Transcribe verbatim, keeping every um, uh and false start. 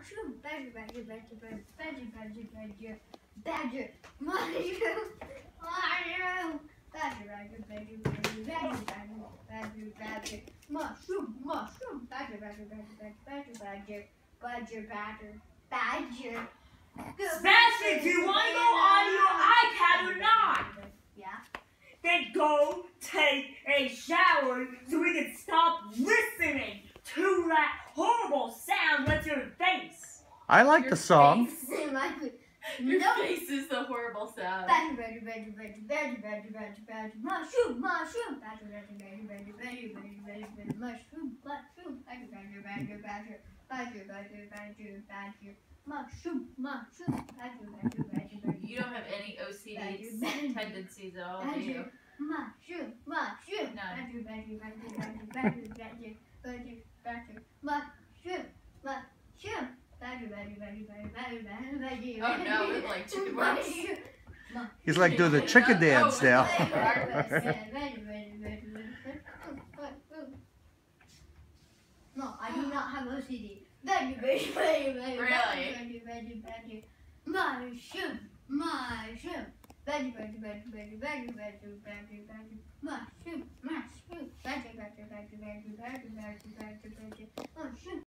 mushroom, badger, badger, badger, badger, badger, badger, badger, badger, mushroom, mushroom, badger, badger, badger, badger, badger, badger, badger, mushroom, mushroom, badger, badger, badger, badger, badger, badger, badger, badger. Sebastian, do you want to go on your iPad or not? Yeah. Then go take a shower so we can stop listening to that horrible sound with your face. I like Your the song. Your No. face is the horrible sound. Badger, badger, badger, badger, badger, badger, badger, badger, mushroom, mushroom, badger, badger, badger, badger, badger, badger, badger, badger, mushroom, mushroom, badger, badger, badger, badger, badger, badger, badger, badger, mushroom, mushroom, badger, badger, badger, badger. You don't have any O C D Badger, tendencies at all, do you? badger, mushroom, mushroom, None. badger, badger, badger, badger, badger, badger, badger, badger, mushroom, mushroom, badger, badger, badger, badger, badger, badger, badger. Oh no, it's like two bucks. He's like doing the chicken dance now. No, I do not have O C D. Badger, badger, badger, badger, Really? badger, badger, badger, mushroom, mushroom. Badger, badger, badger, badger, badger, badger, badger, badger, mushroom, mushroom. Badger, badger, badger, badger, badger, badger, badger, badger, mushroom.